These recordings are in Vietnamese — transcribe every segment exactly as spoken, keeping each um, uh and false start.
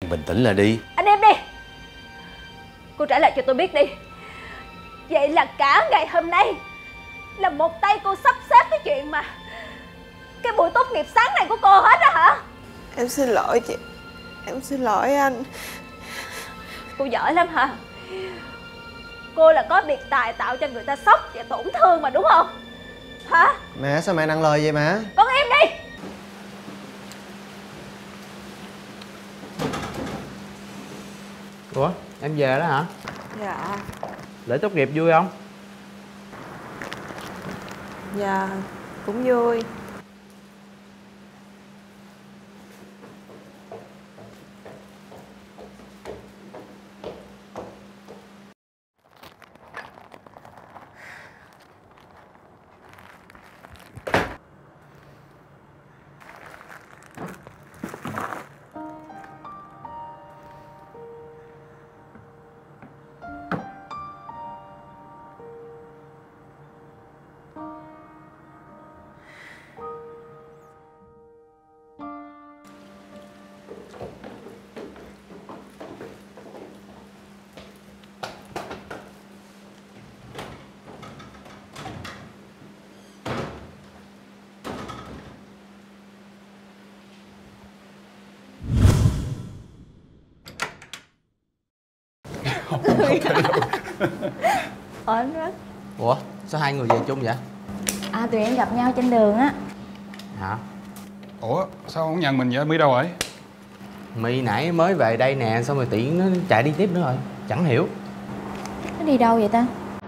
Bình tĩnh lại đi. Anh em đi. Cô trả lời cho tôi biết đi. Vậy là cả ngày hôm nay là một tay cô sắp xếp cái chuyện mà cái buổi tốt nghiệp sáng này của cô hết á hả? Em xin lỗi chị. Em xin lỗi anh. Cô giỏi lắm hả? Cô là có biệt tài tạo cho người ta sốc và tổn thương mà đúng không? Hả? Mẹ sao mẹ nặng lời vậy mẹ? Con im đi. Ủa em về đó hả? Dạ. Lễ tốt nghiệp vui không? Dạ cũng vui. Không, không thể đâu. Ờ anh Rất. Ủa sao hai người về chung vậy? À tụi em gặp nhau trên đường á. Hả? Ủa sao không nhận mình vậy? My đâu rồi? My nãy mới về đây nè, xong rồi tiện nó chạy đi tiếp nữa rồi. Chẳng hiểu Nó đi đâu vậy ta?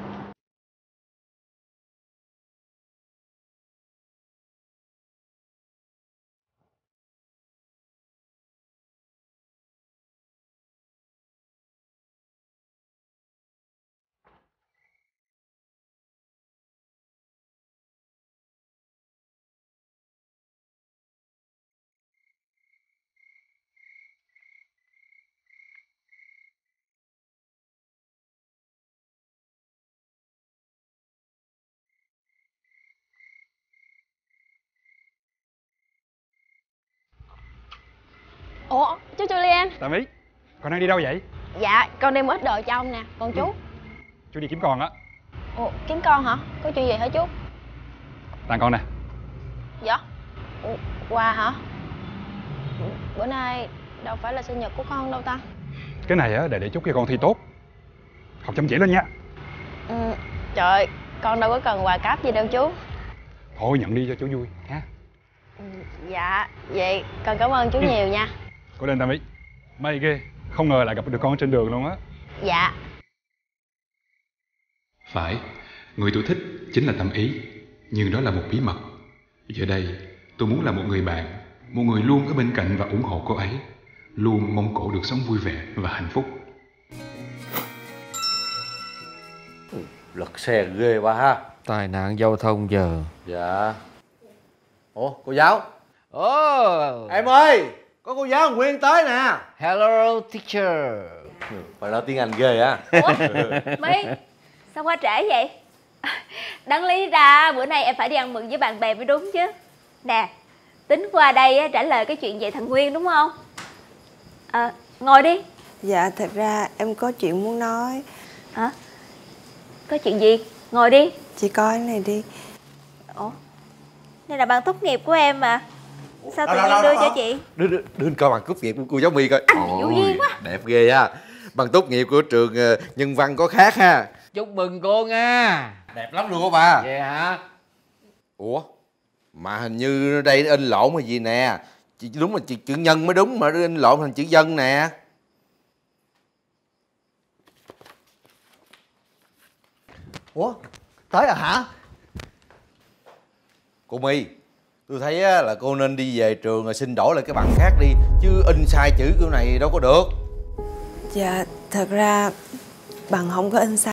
Ủa chú Julian. Tạm ý. Con đang đi đâu vậy? Dạ con đem ít đồ cho ông nè. Còn chú? Ừ. Chú đi kiếm con á. Ủa kiếm con hả? Có chuyện gì hả chú? Tặng con nè. Dạ. Ủa, quà hả? Bữa nay đâu phải là sinh nhật của con đâu ta. Cái này á để để chúc cho con thi tốt. Học chăm chỉ lên nha. Ừ, trời con đâu có cần quà cáp gì đâu chú. Thôi nhận đi cho chú vui ha. Ừ, dạ vậy con cảm ơn chú ừ. nhiều nha. Cố lên Tam Ý. May ghê. Không ngờ lại gặp được con trên đường luôn á. Dạ. Phải, người tôi thích chính là Tâm Ý. Nhưng đó là một bí mật. Giờ đây tôi muốn là một người bạn, một người luôn ở bên cạnh và ủng hộ cô ấy, luôn mong cô được sống vui vẻ và hạnh phúc. Lật xe ghê quá ha. Tai nạn giao thông giờ. Dạ. Ủa cô giáo? Ồ, Em ơi, có cô giáo Nguyên tới nè. hello teacher. Phải nói tiếng Anh ghê á. Ủa My, sao qua trễ vậy? Đáng lý ra bữa nay em phải đi ăn mừng với bạn bè mới đúng chứ. Nè, tính qua đây á, trả lời cái chuyện về thằng Nguyên đúng không? À, ngồi đi. Dạ thật ra em có chuyện muốn nói. Hả? Có chuyện gì? Ngồi đi. Chị coi cái này đi. Ủa? Đây là bằng tốt nghiệp của em mà. Sao tự Đó, nhiên đó, đưa đó, cho đó. chị? Đưa, đưa, đưa coi bằng tốt nghiệp của cô giáo My coi. Anh dụ duyên quá. Đẹp ghê á. Bằng tốt nghiệp của trường uh, nhân văn có khác ha. Chúc mừng cô nha. Đẹp lắm luôn á bà. Vậy hả? Ủa? Mà hình như đây in lộn hay gì nè. Chị đúng là chị chữ nhân mới đúng mà in lộn thành chữ dân nè. Ủa? Tới rồi hả? Cô My, tôi thấy á, là cô nên đi về trường rồi xin đổi lại cái bằng khác đi. Chứ in sai chữ kiểu này đâu có được. Dạ thật ra bằng không có in sai.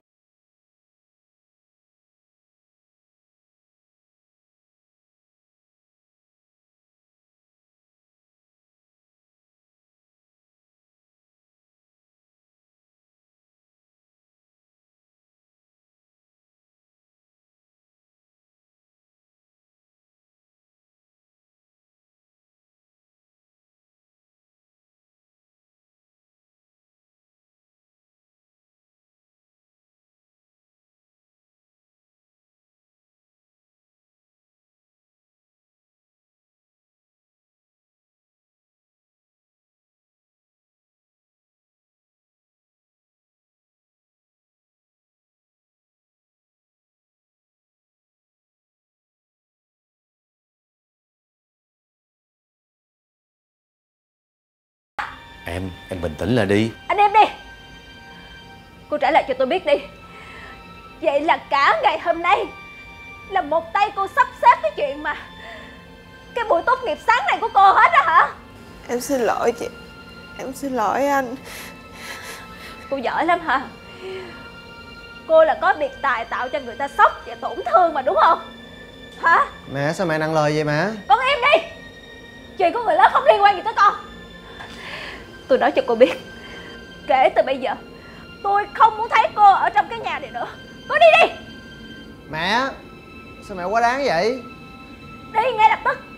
Em, em bình tĩnh lại đi. Anh em đi. Cô trả lời cho tôi biết đi. Vậy là cả ngày hôm nay là một tay cô sắp xếp cái chuyện mà cái buổi tốt nghiệp sáng này của cô hết á hả? Em xin lỗi chị. Em xin lỗi anh. Cô giỏi lắm hả? Cô là có biệt tài tạo cho người ta sốc và tổn thương mà đúng không? Hả? Mẹ sao mẹ nặng lời vậy mẹ? Con im đi. Chuyện của người lớn không liên quan gì tới con. Tôi nói cho cô biết, kể từ bây giờ tôi không muốn thấy cô ở trong cái nhà này nữa. Cô đi đi. Mẹ, sao mẹ quá đáng vậy? Đi ngay lập tức.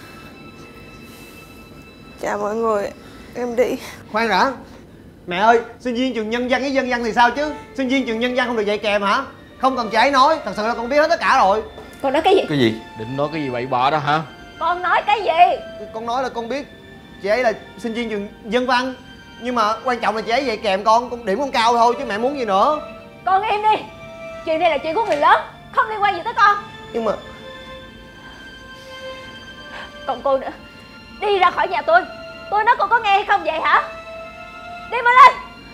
Chào mọi người. Em đi. Khoan đã. Mẹ ơi, sinh viên trường nhân văn với dân văn thì sao chứ? Sinh viên trường nhân văn không được dạy kèm hả? Không cần chị ấy nói, thật sự là con biết hết tất cả rồi. Con nói cái gì? Cái gì? Định nói cái gì bậy bạ đó hả? Con nói cái gì? Con nói là con biết chị ấy là sinh viên trường dân văn, nhưng mà quan trọng là chị ấy dạy kèm con, con điểm con cao thôi chứ mẹ muốn gì nữa. Con im đi. Chuyện này là chuyện của người lớn, không liên quan gì tới con. Nhưng mà Còn cô nữa, đi ra khỏi nhà tôi. Tôi nói cô có nghe hay không vậy hả? Đi mau lên.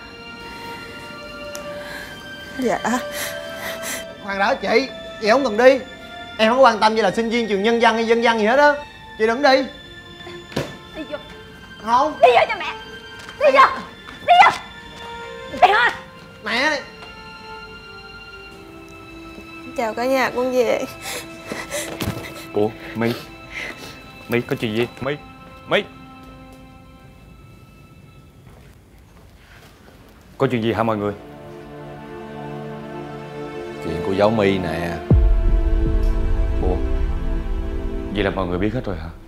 Dạ. khoan đã chị, chị không cần đi. Em không có quan tâm gì là sinh viên trường nhân văn hay dân văn gì hết á. Chị đừng đi. Đi vô. Không. Đi vô cho mẹ. Đi vô. Đi vô. Đi thôi. Mẹ. Chào cả nhà, con về. Ủa My, My có chuyện gì? My, My có chuyện gì hả mọi người? Chuyện của giáo My nè. Ủa vậy là mọi người biết hết rồi hả?